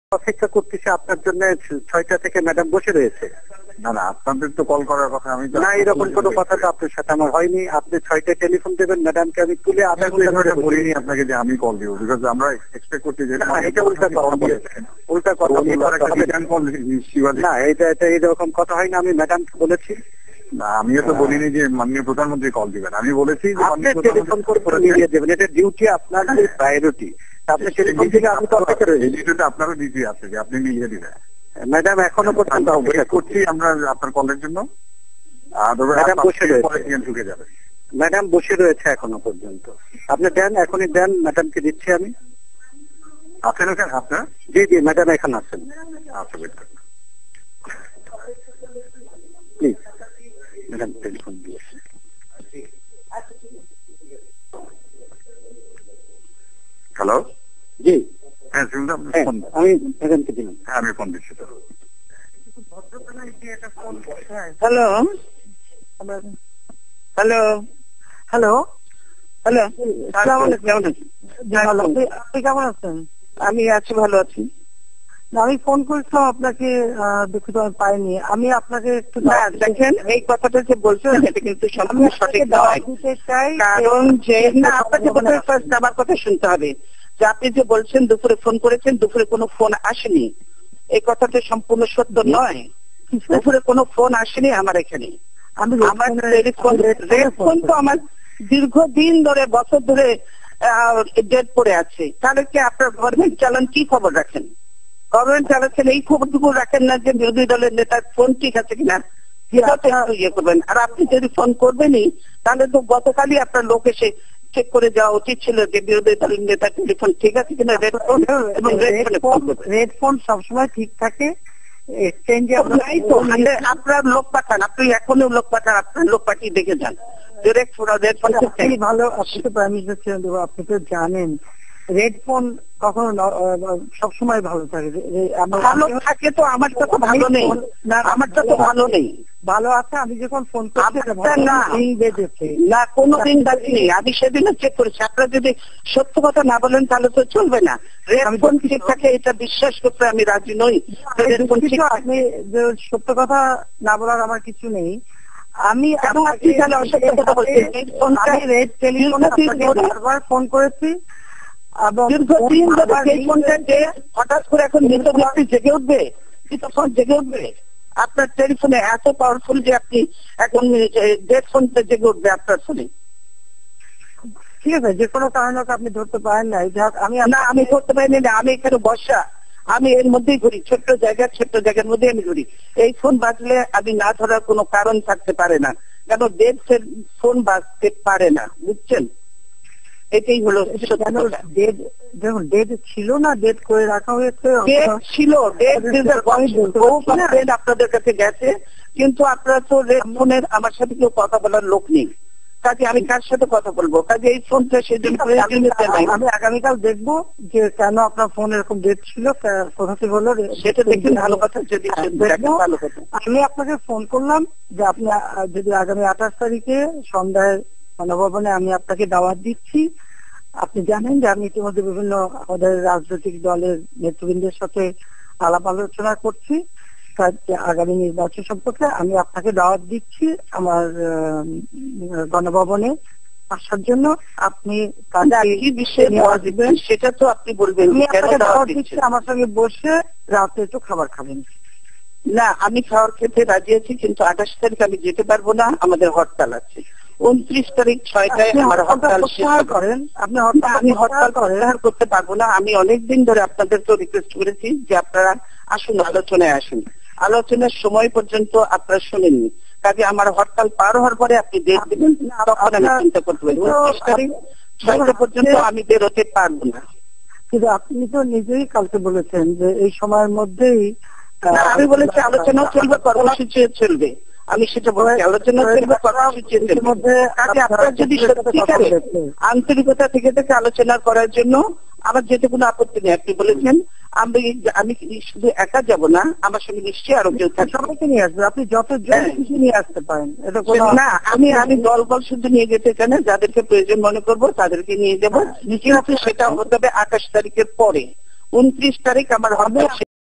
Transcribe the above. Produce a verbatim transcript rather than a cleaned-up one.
অপেক্ষা করতেছি আপনার জন্য, ছয়টা থেকে ম্যাডাম বসে রয়েছে। না না, আপনাদের তো কল করার কথা। আমি না, এরকম কোনো কথা তো আপনার সাথে আমার হয়নি। আপনি ছয়টায় টেলিফোন দেবেন, ম্যাডামকে আমি তুলে আধা ঘন্টা ধরে বলিনি আপনাকে যে আমি কল দিব, বিকজ আমরা এক্সপেক্ট করছি যে এটা উল্টা কথা বলেছেন। উল্টা কথা না, এটা এটা এরকম কথা হয় না। আমি ম্যাডামকে বলেছি না, আমিও তো বলিনি যে মাননীয় প্রধানমন্ত্রী কল দিবেন। আমি বলেছি যে আপনি টেলিফোন করে মিলিয়ে দেবেন, এটা ডিউটি, আপনার প্রায়োরিটি। আপনি টেলিফোন থেকে আমি তো অপেক্ষা রয়েছি, আপনারও ডিউটি আছে যে আপনি মিলিয়ে দিবেন। ম্যাডাম এখনো পর্যন্ত অপেক্ষা করছি আমরা আপনার কলের জন্য। ম্যাডাম বসে রয়েছে, ঢুকে যাবে। ম্যাডাম বসে রয়েছে এখনো পর্যন্ত। আপনি দেন, এখনই দেন, ম্যাডামকে দিচ্ছি আমি। আছেন ওখানে আপনার? জি জি, ম্যাডাম এখন আছেন। আচ্ছা, প্লিজ ম্যাডাম টেলিফোন দিয়েছে। হ্যালো, জি হ্যাঁ শুনলাম, আমি ম্যাডামকে দিলাম। হ্যাঁ আমি ফোন দিচ্ছি তো। হ্যালো হ্যালো হ্যালো হ্যালো, আসসালামু আলাইকুম। আপনি কেমন আছেন? আমি আছি, ভালো আছি। আমি ফোন করেছিলাম আপনাকে, দুঃখিত আমি পাইনি। আমি আপনাকে একটু দেখেন, এই কথাটা যে বলছেন এটা কিন্তু সম্পূর্ণ সঠিক নয়। কারণ যে না, আপনাকে প্রথমে ফার্স্ট আমার কথা শুনতে হবে যে আপনি যে বলছেন দুপুরে ফোন করেছেন, দুপুরে কোনো ফোন আসেনি। এই কথাটা সম্পূর্ণ সত্য নয়। দুপুরে কোনো ফোন আসেনি আমার এখানে। আমি আমার টেলিফোন রেড ফোন তো আমার দীর্ঘদিন ধরে, বছর ধরে ডেট পড়ে আছে। তাহলে কি আপনার গভর্নমেন্ট চালান কি খবর রাখেন? গভর্নমেন্ট চালাচ্ছেন এই খবরটুকু রাখেন না যে বিরোধী দলের নেতার ফোন ঠিক আছে কিনা, ইয়ে করবেন। আর আপনি যদি ফোন করবেনই তাহলে তো গতকালই আপনার লোক এসে চেক করে যাওয়া উচিত ছিল যে বিরোধী দলের নেতার টেলিফোন ঠিক আছে কিনা। রেড ফোন এবং রেড ফোন সবসময় ঠিক থাকে। আপনার লোক পাঠান, আপনি এখনো লোক পাঠান, আপনার লোক পাঠিয়ে দেখে যান। ভালো, আপনি তো প্রাইম মিনিস্টার ছিলেন, আপনি তো জানেন রেড ফোন কখনো সবসময় ভালো থাকে। ভালো থাকে তো আমারটা তো ভালো নেই, আমারটা তো ভালো নেই। ভালো আছে, আমি যখন ফোন করছি না কোনোদিন বাকি নেই। আমি সেদিনও চেক করেছি। আপনারা যদি সত্য কথা না বলেন তাহলে তো চলবে না। রেড ফোন ঠিক থাকে এটা বিশ্বাস করতে আমি রাজি নই। আপনি সত্য কথা না বলার আমার কিছু নেই। আমি ফোন করেছি দীর্ঘদিন ধরে, হঠাৎ করে এখন মৃত ব্যক্তি জেগে উঠবে, তখন জেগে উঠবে। আপনার টেলিফোনে এত পাওয়ারফুল যে আপনি এখন ডেড ফোনটা জেগে উঠবে আপনার ফোনে। ঠিক আছে, যে কোনো কারণে আপনি ধরতে পারেন না। আমি না, আমি ধরতে পারিনি না। আমি এখানে বসা, আমি এর মধ্যেই ঘুরি, ছোট্ট জায়গা ছোট্ট জায়গার মধ্যে আমি ঘুরি। এই ফোন বাজলে আমি না ধরার কোনো কারণ থাকতে পারে না, কেন ডেড ফোন বাজতে পারে না, বুঝছেন? এটাই হলো দেখুন, ডেট ছিল না, ডেট করে রাখা হয়েছে। ছিল ডেট আপনাদের কাছে গেছে, কিন্তু আপনারা তো রেড ফোনের আমার সাথে কেউ কথা বলার লোক নেই। কাজে আমি কার সাথে কথা বলবো? কাজে এই ফোনটা সেদিন আমি আগামীকাল দেখবো যে কেন আপনার ফোন এরকম ডেট ছিল, কোথা থেকে হলো সেটা দেখবেন। ভালো কথা, যদি ভালো কথা। আমি আপনাকে ফোন করলাম যে আপনি যদি আগামী আঠাশ তারিখে সন্ধ্যায় গণভবনে আমি আপনাকে দাওয়াত দিচ্ছি। আপনি জানেন যে আমি ইতিমধ্যে বিভিন্ন আমাদের রাজনৈতিক দলের নেতৃবৃন্দের সাথে আলাপ আলোচনা করছি আগামী নির্বাচন সম্পর্কে। আমি আপনাকে দাওয়াত দিচ্ছি আমার গণভবনে আসার জন্য। আপনি কি বিষয়ে দাওয়াত দিবেন সেটা তো আপনি বলবেন। আমার সঙ্গে বসে রাতে একটু খাবার খাবেন। না, আমি খাবার খেতে রাজি আছি, কিন্তু আঠাশ তারিখ আমি যেতে পারবো না, আমাদের হরতাল আছে। উনত্রিশ তারিখ ছয়টায় আমার হরতাল করেন আপনি। আমি হরতাল প্রত্যাহার করতে পারবো না। আমি অনেকদিন ধরে আপনাদের তো রিকোয়েস্ট করেছি যে আপনারা আসুন, আলোচনায় আসুন। আলোচনার সময় পর্যন্ত আপনারা শুনেননি। কাজে আমার হরতাল পার হওয়ার পরে আপনি ডেট দেবেন, তখন আমি চিন্তা করতে পারি। উনত্রিশ তারিখ ছয়টা পর্যন্ত আমি বেরোতে পারবো না। কিন্তু আপনি তো নিজেই কালকে বলেছেন যে এই সময়ের মধ্যেই। আমি বলেছি আলোচনা চলবে, কর্মসূচি চলবে। আমি সেটা বলছি, আলোচনা চলবে, কর্মসূচির মধ্যে। আপনারা যদি সত্যিকারে আন্তরিকতা থেকে থেকে আলোচনা করার জন্য আমার যেতে কোনো আপত্তি নেই। আপনি বলেছেন আমি আমি শুধু একা যাব না, আমার সঙ্গে নিশ্চয়ই আরো কেউ থাকবে, সবাইকে নিয়ে আসবে। আপনি যত কিছু নিয়ে আসতে পারেন। না, আমি আমি দল বল শুধু নিয়ে যেতে চাই না, যাদেরকে প্রয়োজন মনে করবো তাদেরকে নিয়ে যাবো। কিন্তু সেটা হতে হবে আঠাশ তারিখের পরে। উনত্রিশ তারিখ আমার হবে।